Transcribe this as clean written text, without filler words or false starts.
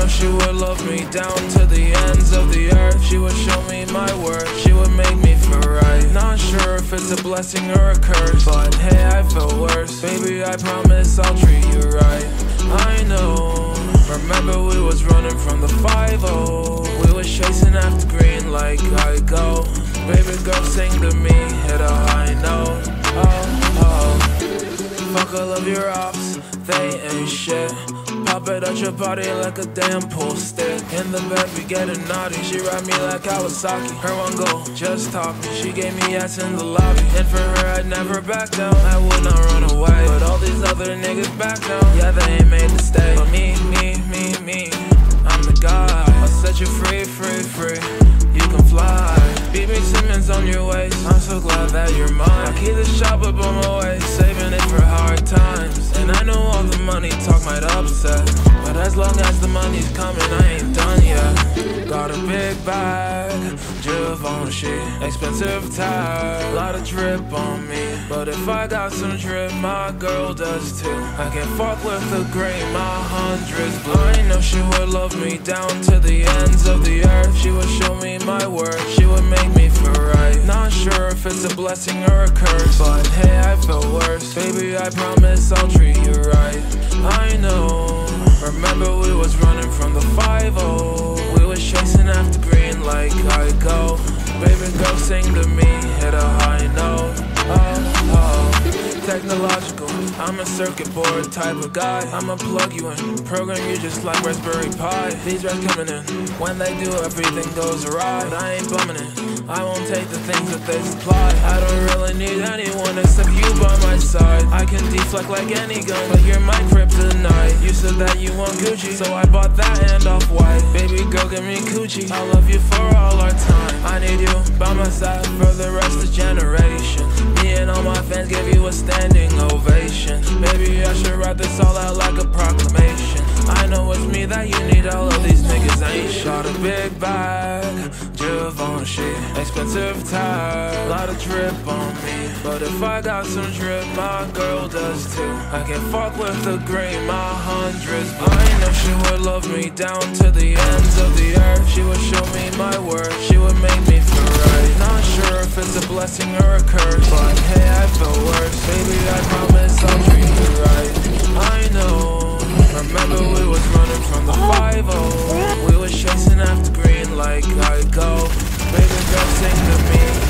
know she would love me down to the ends of the earth. She would show me my worth, she would make me feel right. Not sure if it's a blessing or a curse, but hey, I feel worse. Baby, I promise I'll treat you right. I know. Remember we was running from the 5-0. We was chasing after green like I go. Baby girl, sing to me, hit a high note. Oh, oh. Fuck all of your ops, they ain't shit. Pop it at your body like a damn pool stick. In the bed we getting naughty, she ride me like Kawasaki. Her one goal, just talking, she gave me ass in the lobby. And for her I'd never back down, I would not run away. But all these other niggas back down, yeah they ain't made to stay. But me, I'm the guy. I'll set you free, free, free. You can fly. BB Simmons on your waist, I'm so glad that you're mine. I keep the shop up on my waist, saving it for hard times. And I know all the money talk might upset, but as long as the money's coming, I ain't done yet. Got a big bag, Givenchy, expensive tag, lot of drip on me. But if I got some drip, my girl does too. I can fuck with the grain, my hundreds blue. I know she would love me down to the ends of the earth. She would show me my worth, she would make me feel right. Not sure if it's a blessing or a curse, but hey, I feel worse. Baby, I promise I'll treat you right. I know. Remember we was running from the 5-0. We was chasing after green like I go. Baby girl, sing to me, hit a high note. Oh, oh. Technological, I'm a circuit board type of guy. I'ma plug you in, program you just like Raspberry Pi. These rats coming in, when they do everything goes awry. But I ain't bumming it, I won't take the things that they supply. I don't really need anyone except you by my side. I can deflect like any gun, but you're my kryptonite. You said that you want Gucci, so I bought that and off-white. Baby girl, give me coochie, I love you for all our time. I need you by my side for the rest of generation. Me and all my fans give you a standing ovation. Maybe I should write this all out like a proclamation. I know it's me that you need, all of these niggas ain't. Shot a big bag, Givenchy, expensive tag, lot of drip on me. But if I got some drip, my girl does too. I can fuck with the grain, my hundreds blue. I know she would love me down to the ends of the earth. She would show me my worth, she would make me feel right. Not sure if it's a blessing or a curse, but hey, I feel worse. Baby, I promise I'll treat you right. I know. Remember we was running from the 5-0. We was chasing after green like I go. Baby girl, sing to me.